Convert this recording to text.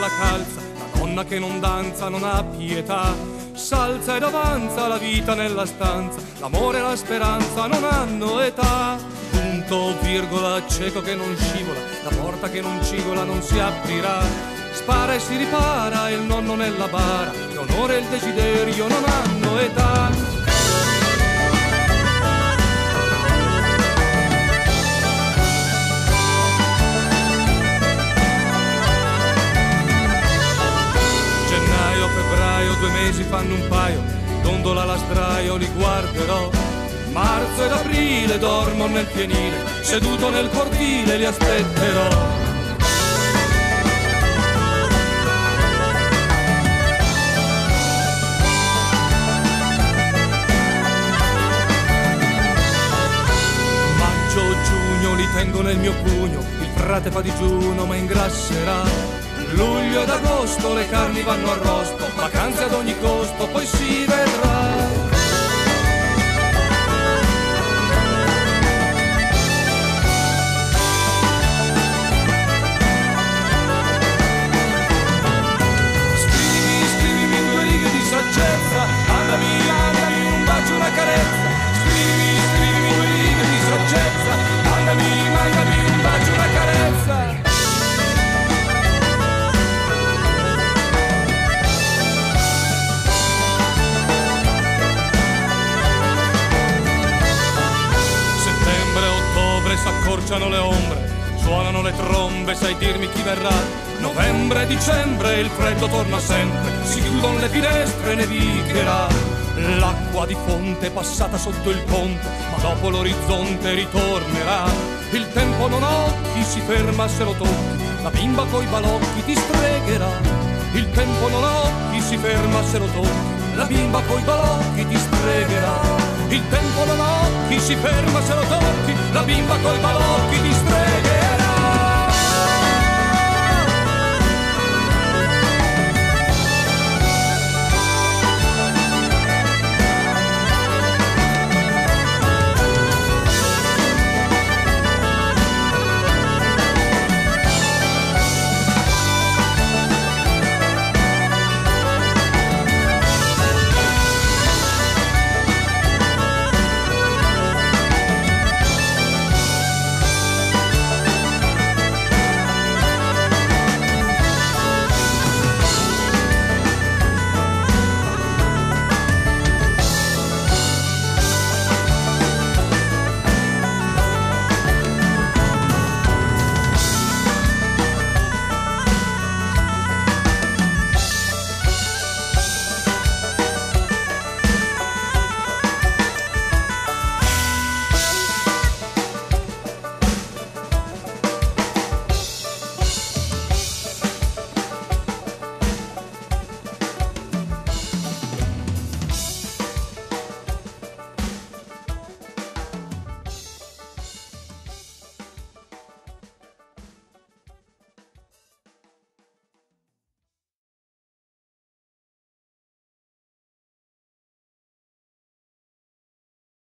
la calza, la donna che non danza non ha pietà. S'alza ed avanza la vita nella stanza, l'amore e la speranza non hanno età. Punto, virgola, cieco che non scivola, la porta che non cigola non si aprirà. Spara e si ripara, il nonno nella bara, l'onore e il desiderio non hanno età. Febbraio, 2 mesi fanno un paio, dondola la sdraio, li guarderò. Marzo ed aprile dormo nel fienile, seduto nel cortile li aspetterò. Maggio, giugno li tengo nel mio pugno, il frate fa digiuno ma ingrasserà. Luglio ed agosto le carni vanno arrosto, vacanze ad ogni costo, poi si vedrà. Scrivimi 2 righe di saggezza, mandami un bacio, una carezza. Scrivimi 2 righe di saggezza, mandami un bacio, una carezza. S'accorciano le ombre, suonano le trombe, sai dirmi chi verrà? Novembre e dicembre, il freddo torna sempre, si chiudono le finestre, nevicherà. L'acqua di fonte passata sotto il ponte, ma dopo l'orizzonte ritornerà. Il tempo non ha occhi, si ferma se lo tocchi, la bimba coi balocchi ti stregherà. Il tempo non ha occhi, si ferma se lo tocchi, la bimba coi balocchi ti stregherà. Il tempo non ha occhi, si ferma se lo tocchi, la bimba coi balocchi ti stregherà.